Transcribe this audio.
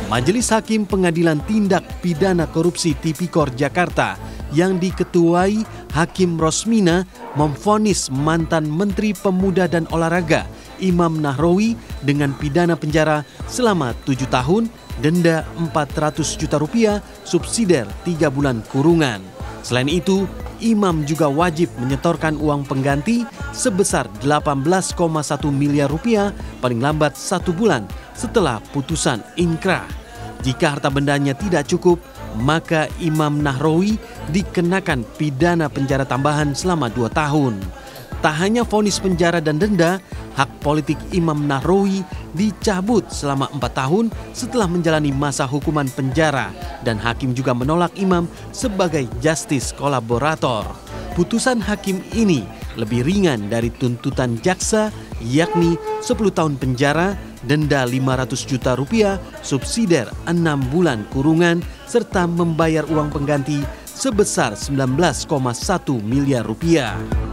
Majelis Hakim Pengadilan Tindak Pidana Korupsi Tipikor Jakarta yang diketuai Hakim Rosmina memvonis mantan Menteri Pemuda dan Olahraga Imam Nahrawi dengan pidana penjara selama 7 tahun, denda 400 juta rupiah, subsidiar 3 bulan kurungan. Selain itu, Imam juga wajib menyetorkan uang pengganti sebesar 18,1 miliar rupiah paling lambat 1 bulan setelah putusan inkrah. Jika harta bendanya tidak cukup, maka Imam Nahrawi dikenakan pidana penjara tambahan selama 2 tahun. Tak hanya vonis penjara dan denda, hak politik Imam Nahrawi dicabut selama 4 tahun setelah menjalani masa hukuman penjara, dan hakim juga menolak Imam sebagai justice kolaborator. Putusan hakim ini lebih ringan dari tuntutan jaksa, yakni 10 tahun penjara, denda 500 juta rupiah, subsidiar 6 bulan kurungan, serta membayar uang pengganti sebesar 19,1 miliar rupiah.